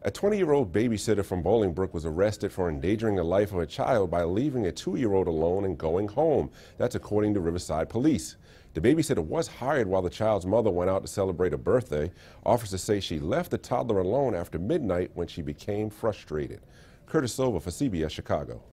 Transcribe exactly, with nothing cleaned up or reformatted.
A twenty-year-old babysitter from Bolingbrook was arrested for endangering the life of a child by leaving a two-year-old alone and going home. That's according to Riverside police. The babysitter was hired while the child's mother went out to celebrate a birthday. Officers say she left the toddler alone after midnight when she became frustrated. Curtis Silva for C B S Chicago.